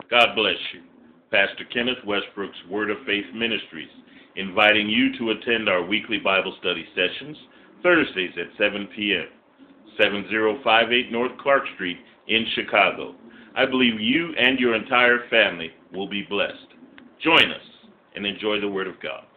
God bless you. Pastor Kenneth, Wesbrooks Word of Faith Ministries, inviting you to attend our weekly Bible study sessions, Thursdays at 7 p.m., 7058 North Clark Street in Chicago. I believe you and your entire family will be blessed. Join us and enjoy the Word of God.